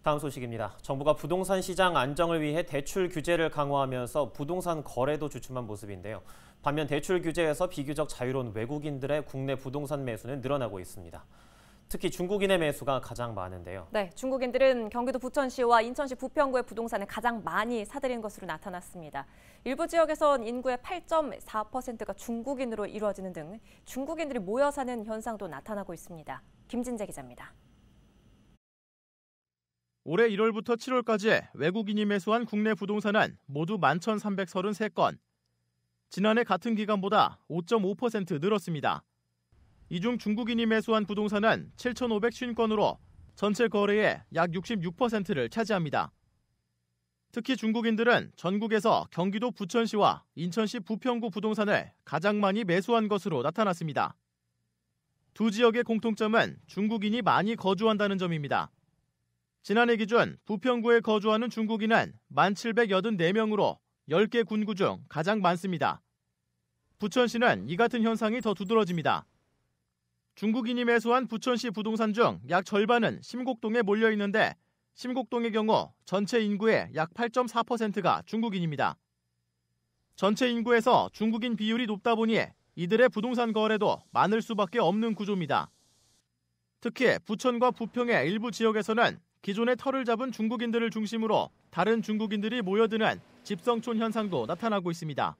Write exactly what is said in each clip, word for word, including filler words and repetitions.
다음 소식입니다. 정부가 부동산 시장 안정을 위해 대출 규제를 강화하면서 부동산 거래도 주춤한 모습인데요. 반면 대출 규제에서 비교적 자유로운 외국인들의 국내 부동산 매수는 늘어나고 있습니다. 특히 중국인의 매수가 가장 많은데요. 네, 중국인들은 경기도 부천시와 인천시 부평구의 부동산을 가장 많이 사들인 것으로 나타났습니다. 일부 지역에선 인구의 팔 점 사 퍼센트가 중국인으로 이루어지는 등 중국인들이 모여 사는 현상도 나타나고 있습니다. 김진재 기자입니다. 올해 일월부터 칠월까지 외국인이 매수한 국내 부동산은 모두 만 천삼백삼십삼 건. 지난해 같은 기간보다 오 점 오 퍼센트 늘었습니다. 이 중 중국인이 매수한 부동산은 칠천오백오십 건으로 전체 거래의 약 육십육 퍼센트를 차지합니다. 특히 중국인들은 전국에서 경기도 부천시와 인천시 부평구 부동산을 가장 많이 매수한 것으로 나타났습니다. 두 지역의 공통점은 중국인이 많이 거주한다는 점입니다. 지난해 기준 부평구에 거주하는 중국인은 만 칠백팔십사 명으로 열 개 군구 중 가장 많습니다. 부천시는 이 같은 현상이 더 두드러집니다. 중국인이 매수한 부천시 부동산 중 약 절반은 심곡동에 몰려 있는데 심곡동의 경우 전체 인구의 약 팔 점 사 퍼센트가 중국인입니다. 전체 인구에서 중국인 비율이 높다 보니 이들의 부동산 거래도 많을 수밖에 없는 구조입니다. 특히 부천과 부평의 일부 지역에서는 기존의 터를 잡은 중국인들을 중심으로 다른 중국인들이 모여드는 집성촌 현상도 나타나고 있습니다.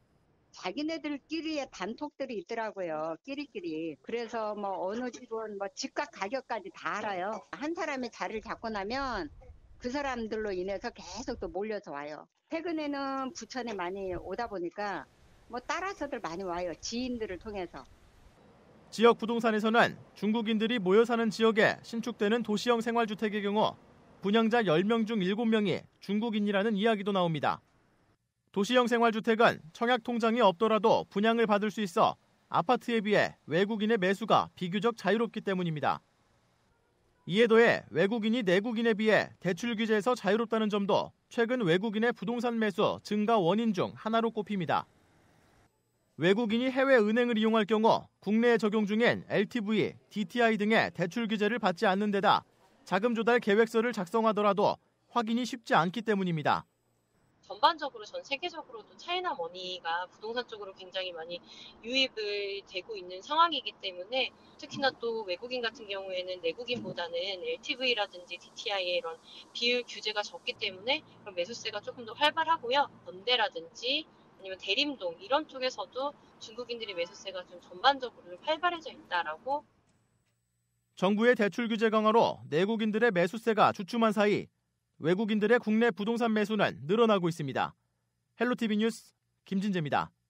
자기네들끼리의 단톡들이 있더라고요. 끼리끼리. 그래서 뭐 어느 집은 뭐 집값 가격까지 다 알아요. 한 사람이 자리를 잡고 나면 그 사람들로 인해서 계속 또 몰려서 와요. 최근에는 부천에 많이 오다 보니까 뭐 따라서들 많이 와요. 지인들을 통해서. 지역 부동산에서는 중국인들이 모여 사는 지역에 신축되는 도시형 생활주택의 경우 분양자 열 명 중 일곱 명이 중국인이라는 이야기도 나옵니다. 도시형 생활주택은 청약 통장이 없더라도 분양을 받을 수 있어 아파트에 비해 외국인의 매수가 비교적 자유롭기 때문입니다. 이에 더해 외국인이 내국인에 비해 대출 규제에서 자유롭다는 점도 최근 외국인의 부동산 매수 증가 원인 중 하나로 꼽힙니다. 외국인이 해외 은행을 이용할 경우 국내에 적용 중인 엘티브이, 디티아이 등의 대출 규제를 받지 않는 데다 자금 조달 계획서를 작성하더라도 확인이 쉽지 않기 때문입니다. 전반적으로 전 세계적으로도 차이나 머니가 부동산 쪽으로 굉장히 많이 유입을 되고 있는 상황이기 때문에 특히나 또 외국인 같은 경우에는 내국인보다는 엘티브이라든지 디티아이의 이런 비율 규제가 적기 때문에 그런 매수세가 조금 더 활발하고요. 연대라든지 아니면 대림동 이런 쪽에서도 중국인들의 매수세가 좀 전반적으로 활발해져 있다라고. 정부의 대출 규제 강화로 내국인들의 매수세가 주춤한 사이 외국인들의 국내 부동산 매수는 늘어나고 있습니다. 헬로티비 뉴스 김진재입니다.